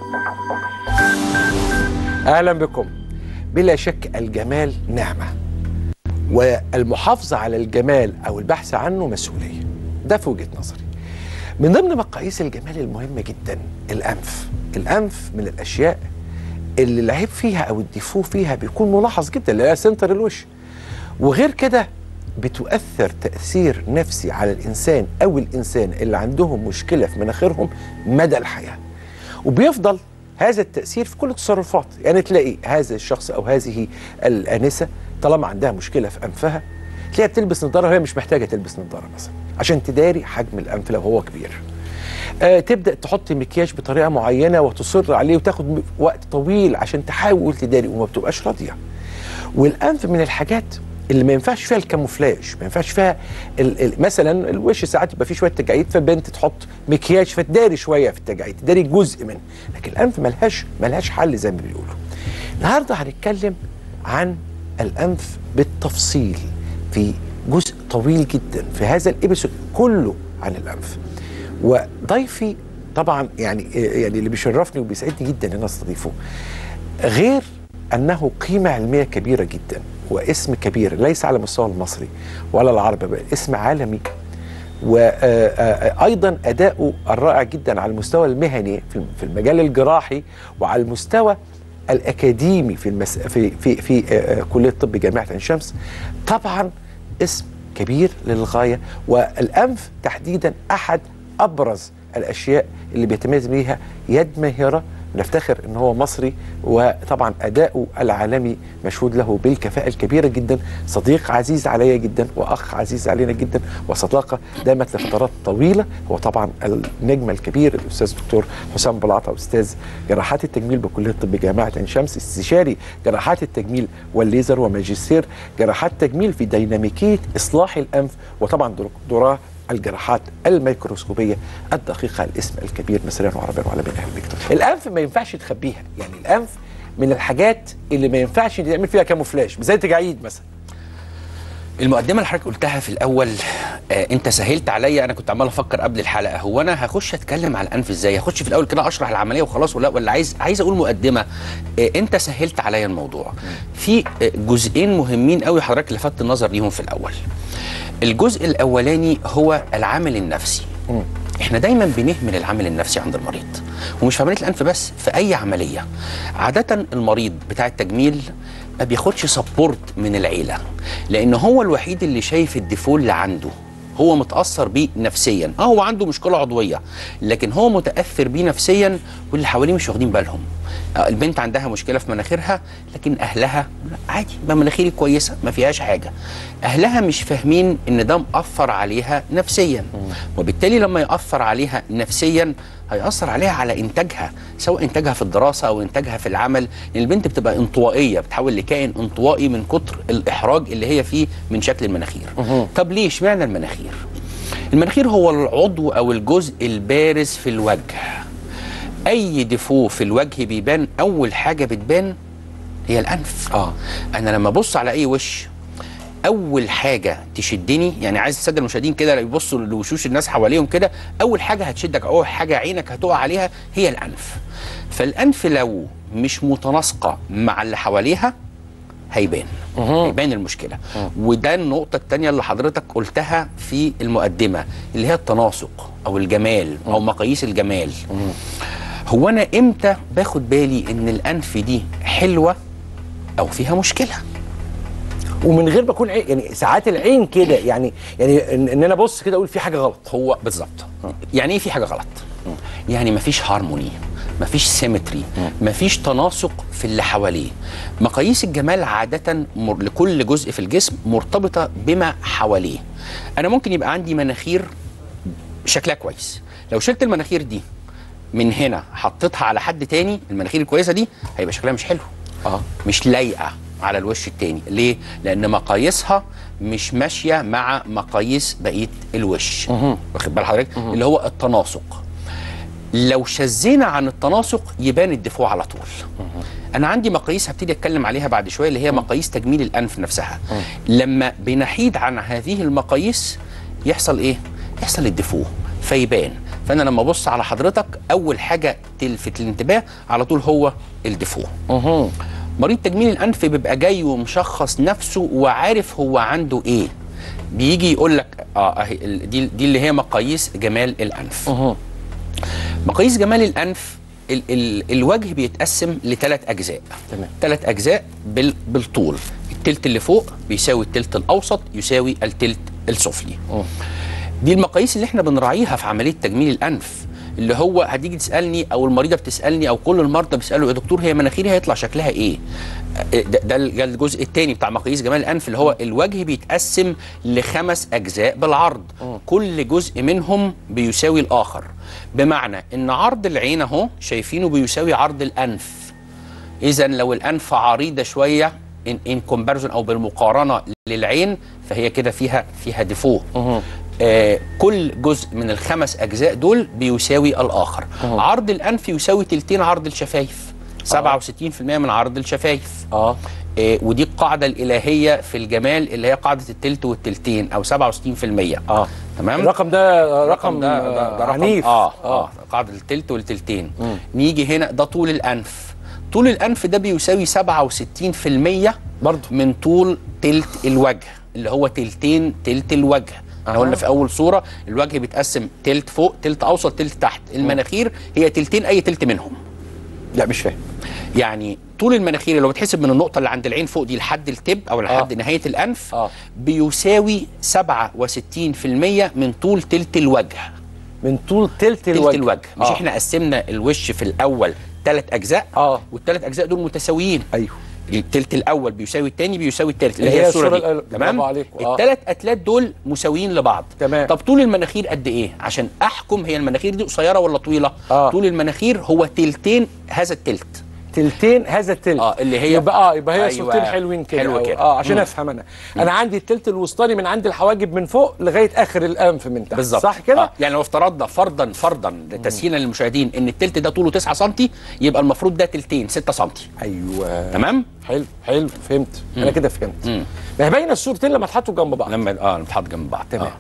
أهلا بكم. بلا شك الجمال نعمة، والمحافظة على الجمال أو البحث عنه مسؤولية. ده في وجهة نظري. من ضمن مقاييس الجمال المهمة جدا الأنف. الأنف من الأشياء اللي العيب فيها أو الديفو فيها بيكون ملاحظ جدا، اللي هي سنتر الوش. وغير كده بتؤثر تأثير نفسي على الإنسان أو الإنسان اللي عندهم مشكلة في مناخيرهم مدى الحياة، وبيفضل هذا التأثير في كل التصرفات. يعني تلاقي هذا الشخص أو هذه الآنسة طالما عندها مشكلة في أنفها تلاقيها بتلبس نظارة وهي مش محتاجة تلبس نظارة مثلا عشان تداري حجم الأنف لو هو كبير. تبدأ تحط مكياج بطريقة معينة وتصر عليه وتاخد وقت طويل عشان تحاول تداري وما بتبقاش راضية. والأنف من الحاجات اللي ما ينفعش فيها الكاموفلاج، ما ينفعش فيها مثلا الوش ساعات يبقى فيه شويه تجاعيد فبنت تحط مكياج فتداري شويه في التجاعيد، تداري جزء منه، لكن الانف ملهاش حل زي ما بيقولوا. النهارده هنتكلم عن الانف بالتفصيل في جزء طويل جدا في هذا الابيسود كله عن الانف. وضيفي طبعا يعني اللي بيشرفني وبيسعدني جدا ان انا استضيفه، غير انه قيمه علميه كبيره جدا واسم كبير ليس على مستوى المصري ولا العربي، بل اسم عالمي، وايضا اداؤه الرائع جدا على المستوى المهني في المجال الجراحي وعلى المستوى الاكاديمي في كليه طب جامعه عين شمس. طبعا اسم كبير للغايه، والانف تحديدا احد ابرز الاشياء اللي بيتميز بيها يد ماهره. نفتخر ان هو مصري، وطبعا اداؤه العالمي مشهود له بالكفاءه الكبيره جدا. صديق عزيز عليا جدا واخ عزيز علينا جدا، وصداقه دامت لفترات طويله. هو طبعا النجم الكبير الاستاذ الدكتور حسام بلعطه، استاذ جراحات التجميل بكليه طب جامعه عين شمس، استشاري جراحات التجميل والليزر، وماجستير جراحات تجميل في ديناميكيه اصلاح الانف، وطبعا دكتوراه الجراحات الميكروسكوبيه الدقيقه. الاسم الكبير مصريا وعربيا وعالميا. اهلا بك دكتور. الانف ما ينفعش تخبيها، يعني الانف من الحاجات اللي ما ينفعش تعمل فيها كاموفلاج زي التجاعيد مثلا. المقدمه اللي حضرتك قلتها في الاول انت سهلت عليا. انا كنت عمال افكر قبل الحلقه، هو انا هخش اتكلم على الانف ازاي؟ هخش في الاول كده اشرح العمليه وخلاص ولا عايز اقول مقدمه؟ انت سهلت عليا الموضوع. في جزئين مهمين قوي حضرتك لفتت النظر ليهم في الاول. الجزء الاولاني هو العامل النفسي. احنا دايما بنهمل العامل النفسي عند المريض، ومش في عمليه الانف بس، في اي عمليه. عاده المريض بتاع التجميل ما بياخدش سبورت من العيله، لان هو الوحيد اللي شايف الديفول اللي عنده، هو متاثر بيه نفسيا. هو عنده مشكله عضويه لكن هو متاثر بيه نفسيا، واللي حواليه مش واخدين بالهم. البنت عندها مشكله في مناخيرها لكن اهلها عادي، ما مناخيري كويسه ما فيهاش حاجه. اهلها مش فاهمين ان ده مأثر عليها نفسيا، وبالتالي لما يأثر عليها نفسيا هيأثر عليها على إنتاجها، سواء إنتاجها في الدراسة أو إنتاجها في العمل. لأن البنت بتبقى انطوائية، بتحول لكائن انطوائي من كتر الإحراج اللي هي فيه من شكل المناخير. طب ليه اشمعنى المناخير؟ المناخير هو العضو أو الجزء البارز في الوجه. أي ديفو في الوجه بيبان، أول حاجة بتبان هي الأنف. أنا لما أبص على أي وش اول حاجه تشدني، يعني عايز الساده المشاهدين كده يبصوا لوشوش الناس حواليهم كده، اول حاجه هتشدك، اول حاجه عينك هتقع عليها هي الانف. فالانف لو مش متناسقه مع اللي حواليها هيبان المشكله. وده النقطه الثانيه اللي حضرتك قلتها في المقدمه، اللي هي التناسق او الجمال او مقاييس الجمال. هو انا امتى باخد بالي ان الانف دي حلوه او فيها مشكله؟ ومن غير ما اكون يعني ساعات العين كده يعني ان انا ابص كده اقول في حاجه غلط. هو بالظبط. يعني ايه في حاجه غلط؟ يعني مفيش هارموني، مفيش سيمتري، مفيش تناسق في اللي حواليه. مقاييس الجمال عاده لكل جزء في الجسم مرتبطه بما حواليه. انا ممكن يبقى عندي مناخير شكلها كويس، لو شلت المناخير دي من هنا حطيتها على حد تاني، المناخير الكويسه دي هيبقى شكلها مش حلو، مش لايقه على الوش التاني. ليه؟ لأن مقاييسها مش ماشية مع مقاييس بقية الوش. واخد بال حضرتك؟ اللي هو التناسق. لو شزينا عن التناسق يبان الدفوع على طول. أنا عندي مقاييس هبتدي أتكلم عليها بعد شوية، اللي هي مقاييس تجميل الأنف نفسها. لما بنحيد عن هذه المقاييس يحصل إيه؟ يحصل الدفوع فيبان. فانا لما ابص على حضرتك اول حاجه تلفت الانتباه على طول هو الديفو. مريض تجميل الانف بيبقى جاي ومشخص نفسه وعارف هو عنده ايه، بيجي يقول لك اهي دي اللي هي مقاييس جمال الانف. مقاييس جمال الانف الوجه بيتقسم لثلاث اجزاء. تمام. 3 اجزاء بالطول، التلت اللي فوق بيساوي التلت الاوسط يساوي التلت السفلي. دي المقاييس اللي احنا بنراعيها في عمليه تجميل الانف، اللي هو هتيجي تسالني او المريضه بتسالني او كل المرضى بيسالوا يا دكتور هي مناخيري هيطلع شكلها ايه؟ ده الجزء الثاني بتاع مقاييس جمال الانف، اللي هو الوجه بيتقسم ل5 اجزاء بالعرض، كل جزء منهم بيساوي الاخر، بمعنى ان عرض العين اهو شايفينه بيساوي عرض الانف. اذا لو الانف عريضه شويه ان كومباريزون او بالمقارنه للعين فهي كده فيها ديفو. كل جزء من ال5 اجزاء دول بيساوي الاخر. عرض الانف يساوي تلتين عرض الشفايف، 67% من عرض الشفايف. ودي القاعده الالهيه في الجمال اللي هي قاعده التلت والتلتين او 67%. تمام. الرقم ده رقم عنيف. قاعده التلت والتلتين. نيجي هنا ده طول الانف. طول الانف ده بيساوي 67% برضه من طول تلت الوجه، اللي هو تلتين تلت الوجه. احنا قلنا في اول صوره الوجه بيتقسم تلت فوق تلت اوسط تلت تحت، المناخير هي تلتين اي تلت منهم. لا مش فاهم. يعني طول المناخير لو بتحسب من النقطه اللي عند العين فوق دي لحد التب او لحد نهايه الانف بيساوي 67% من طول تلت الوجه. من طول تلت الوجه. مش احنا قسمنا الوش في الاول 3 اجزاء والثلاث اجزاء دول متساويين. ايوه. التلت الاول بيساوي الثاني بيساوي الثالث اللي هي الصوره دي. تمام. ال3 اتلات دول مساويين لبعض. تمام. طب طول المناخير قد ايه عشان احكم هي المناخير دي قصيره ولا طويله؟ طول المناخير هو تلتين هذا التلت. تلتين هذا التلت. اللي هي يبقى هي صورتين حلوين كده. حلوه كده. عشان افهم انا عندي التلت الوسطاني من عند الحواجب من فوق لغايه اخر الانف من تحت. بالظبط. صح كده؟ يعني لو افترضنا فرضا تسهيلا للمشاهدين ان التلت ده طوله 9 سم يبقى المفروض ده تلتين 6 سم. ايوه. تمام؟ حلو فهمت. انا كده فهمت. ما هي باينه الصورتين لما اتحطوا جنب بعض. لما اتحط جنب بعض. تمام.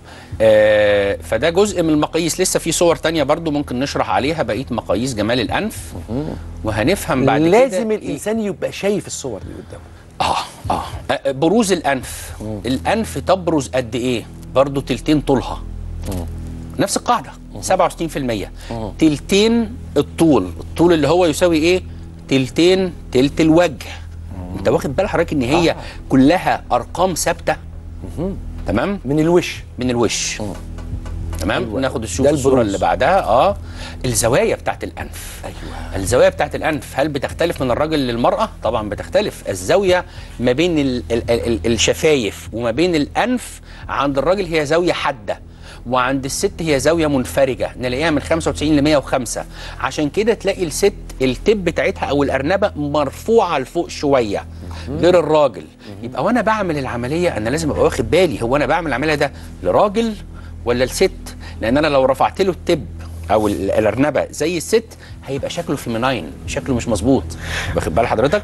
فده جزء من المقاييس. لسه في صور تانية برضو ممكن نشرح عليها بقيه مقاييس جمال الانف. وهنفهم بعد كده لازم الانسان يبقى شايف الصور دي قدامه. بروز الانف. الانف تبرز قد ايه؟ برضو تلتين طولها. نفس القاعده 67%. تلتين الطول اللي هو يساوي ايه؟ تلتين تلت الوجه. انت واخد بال حضرتك ان هي كلها ارقام ثابته؟ تمام. من الوش. تمام. أيوة. ناخد الصوره اللي بعدها. الزوايا بتاعت الانف. ايوه. الزوايا بتاعت الانف هل بتختلف من الراجل للمراه؟ طبعا بتختلف. الزاويه ما بين الشفايف وما بين الانف عند الراجل هي زاويه حاده، وعند الست هي زاويه منفرجه، نلاقيها من 95 ل 105. عشان كده تلاقي الست التب بتاعتها او الارنبه مرفوعه لفوق شويه غير الراجل. يبقى وانا بعمل العمليه انا لازم ابقى واخد بالي هو انا بعمل العمليه ده لراجل ولا لست، لان انا لو رفعت له التب او الارنبه زي الست هيبقى شكله فيميناين، شكله مش مظبوط. واخد بال حضرتك؟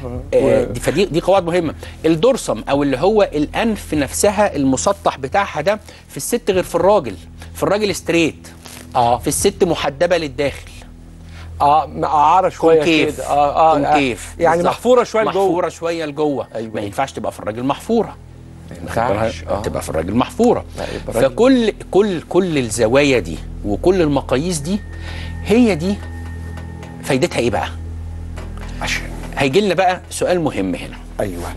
فدي قواعد مهمه. الدورسم او اللي هو الانف نفسها المسطح بتاعها ده في الست غير في الراجل. في الراجل ستريت، في الست محدبه للداخل، مقعره شويه كده. كونكيف يعني بالزبط. محفوره شويه لجوه. أيوة. ما ينفعش تبقى في الراجل محفوره، ينفعش تبقى في الراجل محفوره. فكل كل الزوايا دي وكل المقاييس دي هي دي فايدتها ايه بقى؟ عشان هيجي لنا بقى سؤال مهم هنا. ايوه.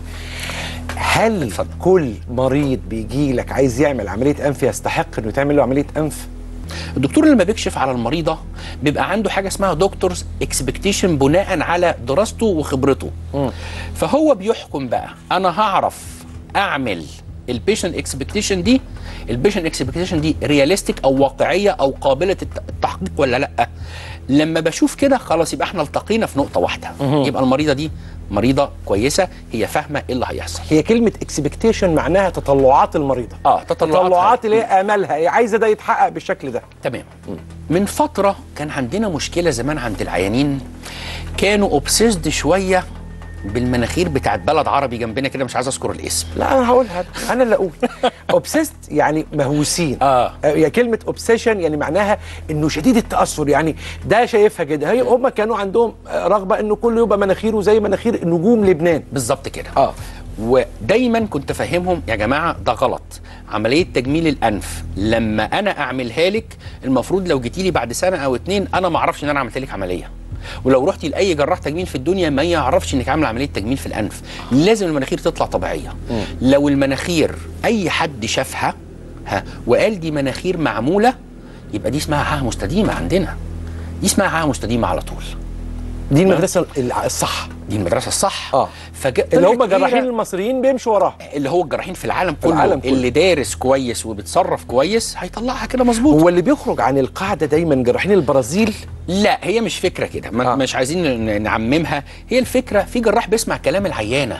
هل كل مريض بيجي لك عايز يعمل عمليه انف يستحق انه تعمل له عمليه انف؟ الدكتور لما بيكشف على المريضه بيبقى عنده حاجه اسمها دكتورز اكسبكتيشن بناء على دراسته وخبرته. فهو بيحكم بقى انا هعرف اعمل البيشنت اكسبكتيشن دي، البيشنت اكسبكتيشن دي رياليستيك او واقعيه او قابله التحقيق ولا لا. لما بشوف كده خلاص يبقى احنا التقينا في نقطه واحده. يبقى المريضه دي مريضه كويسه، هي فاهمه ايه اللي هيحصل. هي كلمه اكسبكتيشن معناها تطلعات المريضه. تطلعات اللي هي املها، هي عايزه ده يتحقق بالشكل ده. تمام. من فتره كان عندنا مشكله زمان عند العيانين، كانوا اوبسيسد شويه بالمناخير بتاعت بلد عربي جنبنا كده، مش عايز اذكر الاسم. لا انا هقولها، انا اللي اقول. اوبسيست يعني مهووسين. يعني كلمه اوبسيشن يعني معناها انه شديد التاثر، يعني ده شايفها كده. هي هم كانوا عندهم رغبه انه كله يبقى مناخيره زي مناخير نجوم لبنان بالظبط كده. ودايما كنت افهمهم يا جماعه ده غلط. عمليه تجميل الانف لما انا اعملها لك، المفروض لو جيتي لي بعد سنه او 2 انا ما اعرفش ان انا عملت لك عمليه. ولو رحتي لاي جراح تجميل في الدنيا ما يعرفش انك عامله عمليه تجميل في الانف. لازم المناخير تطلع طبيعيه. لو المناخير اي حد شافها وقال دي مناخير معموله، يبقى دي اسمها عاهه مستديمه عندنا. دي اسمها عاهه مستديمه على طول. دي المدرسه الصح. دي المدرسه الصح. اللي هم جراحين المصريين بيمشوا وراها، اللي هو الجراحين في العالم كله. اللي دارس كويس وبيتصرف كويس هيطلعها كده مظبوط. هو اللي بيخرج عن القاعده دايما جراحين البرازيل. لا هي مش فكره كده، مش عايزين نعممها. هي الفكره في جراح بيسمع كلام العيانه.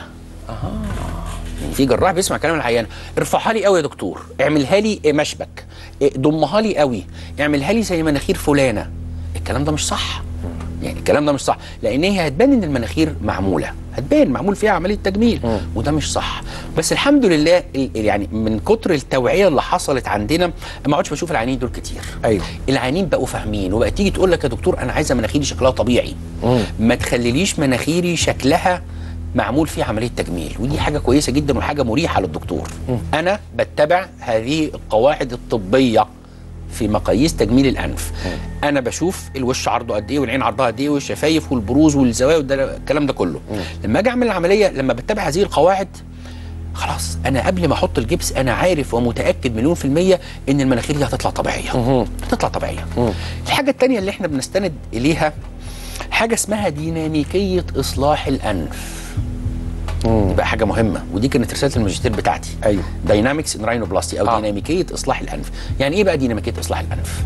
في جراح بيسمع كلام العيانه، ارفعها لي قوي يا دكتور، اعملها لي مشبك، ضمها لي قوي، اعملها لي زي مناخير فلانه. الكلام ده مش صح. يعني الكلام ده مش صح، لان هي هتبان ان المناخير معموله، هتبان معمول فيها عمليه تجميل، وده مش صح. بس الحمد لله يعني من كتر التوعيه اللي حصلت عندنا ما عدتش بشوف العيانين دول كتير. العيانين بقوا فاهمين، وبقى تيجي تقول لك يا دكتور انا عايزه مناخيري شكلها طبيعي، ما تخليليش مناخيري شكلها معمول فيه عمليه تجميل. ودي حاجه كويسه جدا وحاجه مريحه للدكتور. انا بتبع هذه القواعد الطبيه في مقاييس تجميل الانف. انا بشوف الوش عرضه قد ايه والعين عرضها قد ايه والشفايف والبروز والزوايا الكلام ده كله. لما اجي اعمل العمليه لما بتبع هذه القواعد خلاص انا قبل ما احط الجبس انا عارف ومتاكد مليون في الميه ان المناخير دي هتطلع طبيعيه. هتطلع طبيعيه. الحاجه الثانيه اللي احنا بنستند اليها حاجه اسمها ديناميكيه اصلاح الانف. دي بقى حاجه مهمه، ودي كانت رساله الماجستير بتاعتي. داينامكس ان راينوبلاستي او ديناميكيه اصلاح الانف. يعني ايه بقى ديناميكيه اصلاح الانف؟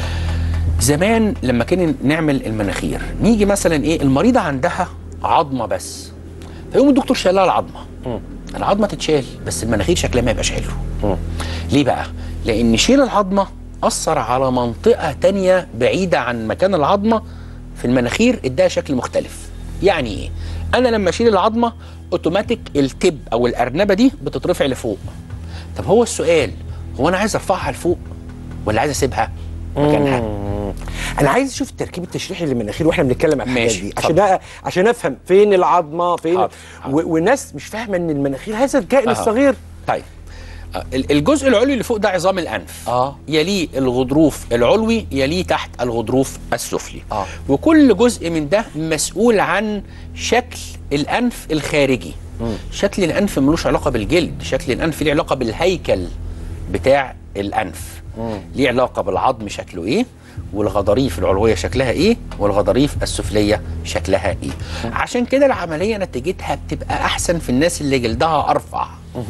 زمان لما كنا نعمل المناخير نيجي مثلا ايه المريضه عندها عظمه بس، فيقوم الدكتور شايلها العظمه. العظمه تتشال بس المناخير شكلها ما يبقاش حلو. ليه بقى؟ لان شيل العظمه اثر على منطقه تانية بعيده عن مكان العظمه في المناخير، اداها شكل مختلف. يعني ايه؟ انا لما اشيل العظمه اوتوماتيك التب او الارنبه دي بتترفع لفوق. طب هو السؤال، هو انا عايز ارفعها لفوق ولا عايز اسيبها مكانها؟ انا عايز اشوف التركيب التشريحي للمناخير واحنا بنتكلم عن الحاجات دي عشان افهم فين العظمه فين. والناس مش فاهمه ان المناخير هذا الكائن الصغير. طيب الجزء العلوي اللي فوق ده عظام الانف. يليه الغضروف العلوي، يليه تحت الغضروف السفلي. وكل جزء من ده مسؤول عن شكل الانف الخارجي. شكل الانف ملوش علاقه بالجلد، شكل الانف ليه علاقه بالهيكل بتاع الانف. ليه علاقه بالعظم شكله ايه، والغضاريف العلويه شكلها ايه، والغضاريف السفليه شكلها ايه. عشان كده العمليه نتيجتها بتبقى احسن في الناس اللي جلدها ارفع.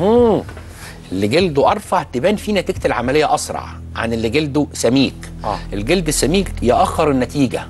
اللي جلده ارفع تبان فيه نتيجه العمليه اسرع عن اللي جلده سميك. الجلد السميك ياخر النتيجه.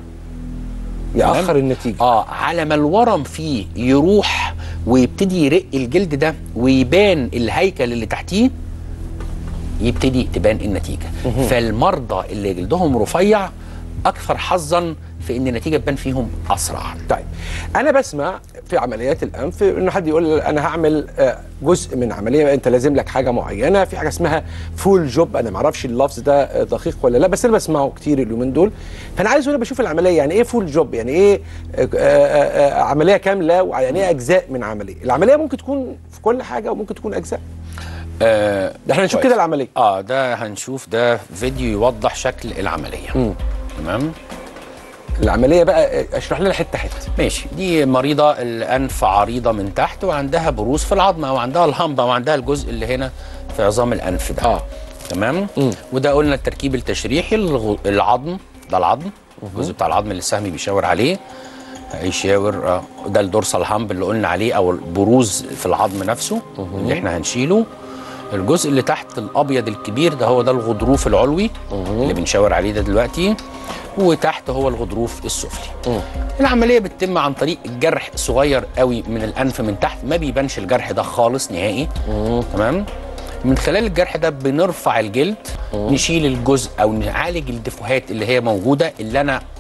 على ما الورم فيه يروح ويبتدي يرق الجلد ده ويبان الهيكل اللي تحتيه، يبتدي تبان النتيجه. فالمرضى اللي جلدهم رفيع اكثر حظا في ان النتيجه تبان فيهم اسرع. طيب انا بسمع في عمليات الانف ان حد يقول انا هعمل جزء من عمليه انت لازم لك حاجه معينه، في حاجه اسمها فول جوب. انا ما اعرفش اللفظ ده دقيق ولا لا، بس انا بسمعه كتير اليومين دول. فانا عايز وانا بشوف العمليه يعني ايه فول جوب، يعني ايه عمليه كامله، ويعني ايه اجزاء من عمليه. العمليه ممكن تكون في كل حاجه وممكن تكون اجزاء. ده احنا نشوف كده العمليه. ده هنشوف ده فيديو يوضح شكل العمليه. تمام. العمليه بقى اشرح لنا حته حته. ماشي. دي مريضه الانف عريضه من تحت وعندها بروز في العظمه وعندها الهمبه وعندها الجزء اللي هنا في عظام الانف ده. تمام. وده قلنا التركيب التشريحي. العظم ده العظم، الجزء بتاع العظم اللي السهمي بيشاور عليه هيشاور. ده الدورسال هامب اللي قلنا عليه او البروز في العظم نفسه اللي احنا هنشيله. الجزء اللي تحت الابيض الكبير ده هو ده الغضروف العلوي اللي بنشاور عليه ده دلوقتي، وتحت هو الغضروف السفلي. العمليه بتتم عن طريق جرح صغير قوي من الانف من تحت، ما بيبانش الجرح ده خالص نهائي. تمام. من خلال الجرح ده بنرفع الجلد، نشيل الجزء او نعالج الدفوهات اللي هي موجوده اللي انا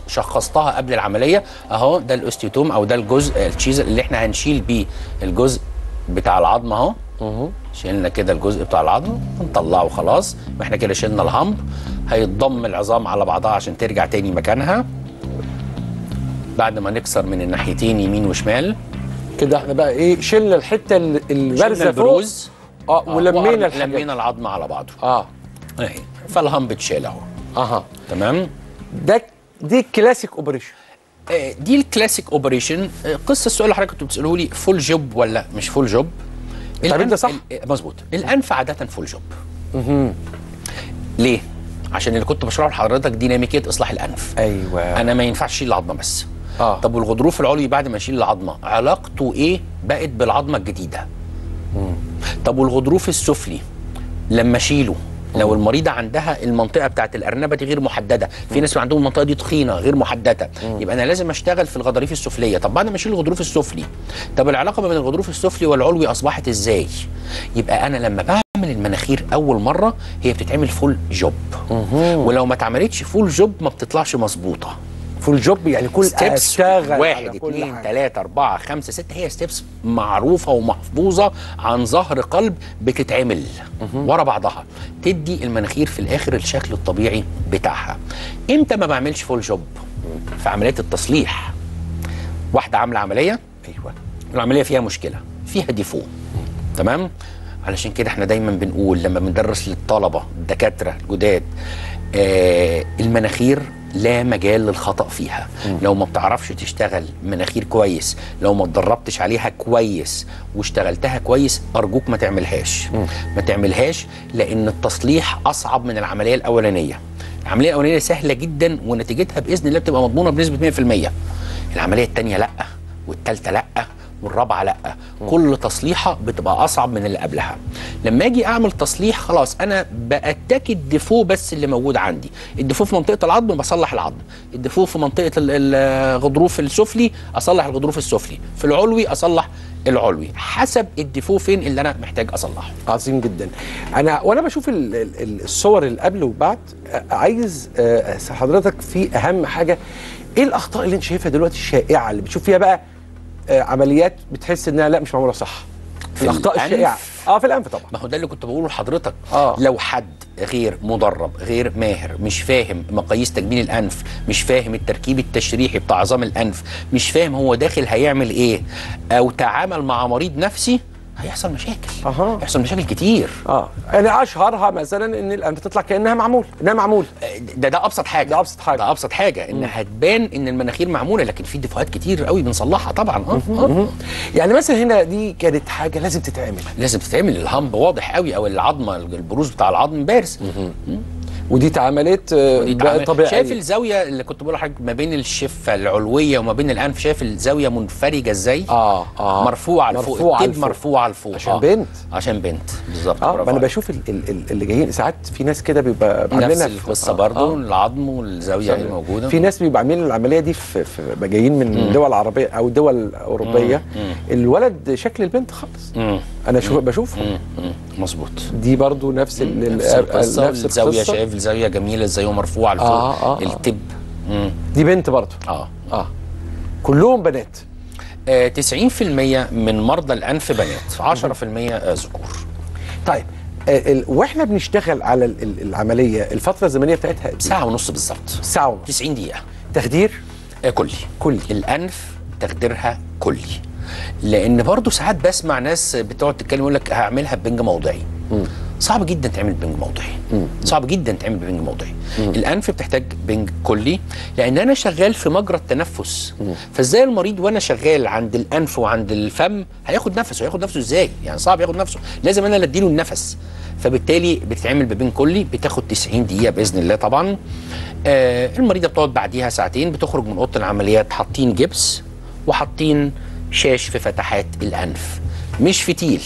شخصتها قبل العمليه اهو، ده الاوستيوتوم او ده الجزء التشيز اللي احنا هنشيل بيه الجزء بتاع العظم اهو. شيلنا كده الجزء بتاع العظم ونطلعه خلاص، ما احنا كده شلنا الهامب. هيتضم العظام على بعضها عشان ترجع تاني مكانها بعد ما نكسر من الناحيتين يمين وشمال كده. احنا بقى ايه، شلنا الحته البارزه البروز ولمينا لمينا العظم على بعضه اهي، فالهامب اتشال اهو. تمام. دي الكلاسيك اوبريشن. دي الكلاسيك اوبريشن. قصه السؤال اللي حضرتك كنت بتساله لي فول جوب ولا مش فول جوب؟ طب انت صح؟ مظبوط. الانف عاده فول جوب. ليه؟ عشان اللي كنت بشرحه لحضرتك ديناميكيه اصلاح الانف. ايوه. انا ما ينفعش اشيل العظمه بس. طب والغضروف العلوي بعد ما اشيل العظمه علاقته ايه بقت بالعظمه الجديده؟ طب والغضروف السفلي لما اشيله، لو المريضه عندها المنطقه بتاعت الارنبه دي غير محدده، في ناس عندهم المنطقه دي تخينه غير محدده، يبقى انا لازم اشتغل في الغضاريف السفليه. طب بعد ما اشيل الغضروف السفلي، طب العلاقه ما بين الغضروف السفلي والعلوي اصبحت ازاي؟ يبقى انا لما بعمل المناخير اول مره هي بتتعمل فول جوب، ولو ما اتعملتش فول جوب ما بتطلعش مظبوطه. فول جوب يعني كل ستيبس 1 2 3 4 5 6 هي ستيبس معروفه ومحفوظه عن ظهر قلب بتتعمل ورا بعضها، تدي المناخير في الاخر الشكل الطبيعي بتاعها. امتى ما بعملش فول جوب؟ في عمليات التصليح. واحده عامله عمليه، ايوه، العمليه فيها مشكله، فيها ديفو، تمام؟ علشان كده احنا دايما بنقول لما بندرس للطلبه الدكاتره الجداد المناخير لا مجال للخطأ فيها. لو ما بتعرفش تشتغل مناخير كويس، لو ما اتدربتش عليها كويس واشتغلتها كويس، أرجوك ما تعملهاش. ما تعملهاش لأن التصليح أصعب من العملية الأولانية. العملية الأولانية سهلة جدا ونتيجتها بإذن الله بتبقى مضمونة بنسبة 100%. العملية الثانية لأ، والثالثة لأ، والرابعه لا. كل تصليحه بتبقى اصعب من اللي قبلها. لما اجي اعمل تصليح خلاص انا باتاكد الديفو بس اللي موجود عندي. الديفو في منطقه العظم بصلح العظم، الديفو في منطقه الغضروف السفلي اصلح الغضروف السفلي، في العلوي اصلح العلوي، حسب الديفو فين اللي انا محتاج اصلحه. عظيم جدا. وانا بشوف الصور اللي قبل وبعد، عايز حضرتك في اهم حاجه، ايه الاخطاء اللي انت شايفها دلوقتي الشائعه اللي بتشوف فيها بقى عمليات بتحس انها لا مش معموله صح؟ الاخطاء الشائعه في الانف طبعا. ما هو ده اللي كنت بقوله لحضرتك. لو حد غير مدرب غير ماهر، مش فاهم مقاييس تجميل الانف، مش فاهم التركيب التشريحي بتاع عظام الانف، مش فاهم هو داخل هيعمل ايه، او تعامل مع مريض نفسي، هيحصل مشاكل. هيحصل مشاكل كتير. يعني اشهرها مثلا ان الانف تطلع كانها معمول. ده ابسط حاجه. ده ابسط حاجه ان هتبان ان المناخير معموله، لكن في ديفوهات كتير قوي بنصلحها طبعا. يعني مثلا هنا دي كانت حاجه لازم تتعمل. الهامب واضح قوي، او العظمه البروز بتاع العظم بارز. ودي اتعملت طبيعيه. شايف الزاويه اللي كنت بقول لحضرتك ما بين الشفه العلويه وما بين الانف، شايف الزاويه منفرجه ازاي؟ مرفوعه لفوق، التب مرفوعه لفوق عشان بنت بالظبط. انا بشوف اللي جايين ساعات في ناس كده بيبقى عاملينها نفس القصه برضه. العظم والزاويه اللي موجوده. في ناس بيبقى عاملين العمليه دي في جايين من دول عربيه او دول اوروبيه. الولد شكل البنت خالص. انا بشوف مظبوط. دي برضو نفس القصه. الزاويه شايف الزاويه جميله ازاي ومرفوعه لفوق. التب دي بنت برضو. كلهم بنات. 90% من مرضى الانف بنات، 10% ذكور. طيب واحنا بنشتغل على العمليه الفتره الزمنيه بتاعتها ساعه ونص بالظبط. ساعه ونص، 90 دقيقه. تخدير كلي. الانف تخديرها كلي، لان برضو ساعات بسمع ناس بتقعد تتكلم يقول لك هعملها ببنج موضعي. صعب جدا تعمل بنج موضعي. صعب جدا تعمل بنج موضعي. الانف بتحتاج بنج كلي، لان انا شغال في مجرى التنفس. فازاي المريض وانا شغال عند الانف وعند الفم هياخد نفسه ازاي؟ يعني صعب ياخد نفسه، لازم انا اللي اديله النفس. فبالتالي بتتعمل ببنج كلي، بتاخد 90 دقيقه باذن الله طبعا. المريضه بتقعد بعديها ساعتين، بتخرج من اوضه العمليات حاطين جبس وحاطين شاش في فتحات الانف، مش فتيل،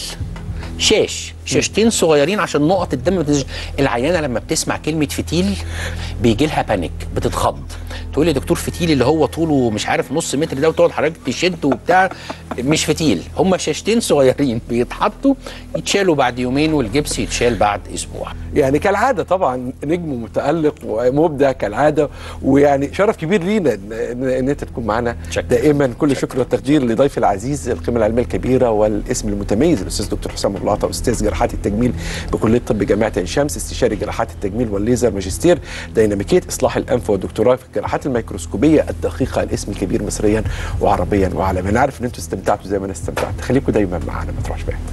شاشتين صغيرين عشان نقط الدم العيانه لما بتسمع كلمه فتيل بيجي لها بانيك، بتتخض، تقول لي دكتور فتيل اللي هو طوله مش عارف نص متر ده وتقعد حضرتك تشد وبتاع، مش فتيل، هم شاشتين صغيرين بيتحطوا يتشالوا بعد يومين والجبس يتشال بعد اسبوع. يعني كالعاده طبعا نجم متالق ومبدع كالعاده، ويعني شرف كبير لينا ان انت تكون معنا دائما. كل شكر والتقدير لضيفي العزيز القيمه العلميه الكبيره والاسم المتميز الاستاذ دكتور حسام بلاطه، استاذ جراحات التجميل بكليه طب جامعه عين شمس، استشاري جراحات التجميل والليزر، ماجستير ديناميكيه اصلاح الانف ودكتوراه في الجراحات الميكروسكوبيه الدقيقه، الاسم الكبير مصريا وعربيا وعالميا. انا عارف ان انتم استمتعتوا زي ما انا استمتعت، خليكم دايما معانا ما تروحش بعيد.